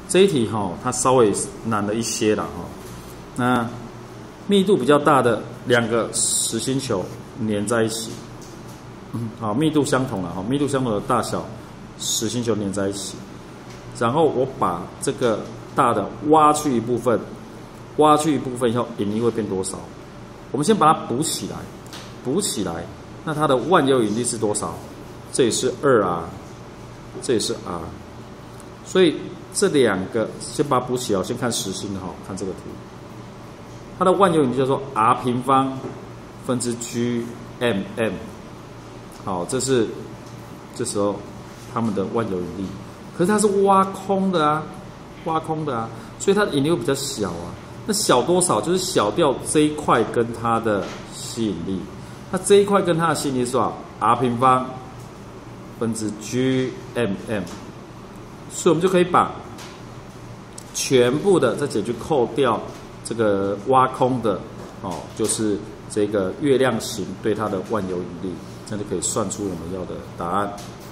这一题它稍微难了一些啦那密度比较大的两个实心球粘在一起，好，密度相同了密度相同的大小实心球粘在一起，然后我把这个大的挖去一部分以后，引力会变多少？我们先把它补起来，那它的万有引力是多少？这也是2R， 这也是 R， 所以这两个先把它补起来，先看实心的看这个图，它的万有引力叫做 R 平方分之 Gmm， 好，这是这时候它们的万有引力，可是它是挖空的啊，所以它的引力会比较小啊。那小多少？就是小掉这一块跟它的吸引力。那这一块跟它的吸引力是多少 ？R 平方分之 Gmm， 所以我们就可以把全部的这解去扣掉这个挖空的就是这个月亮形对它的万有引力，这样就可以算出我们要的答案。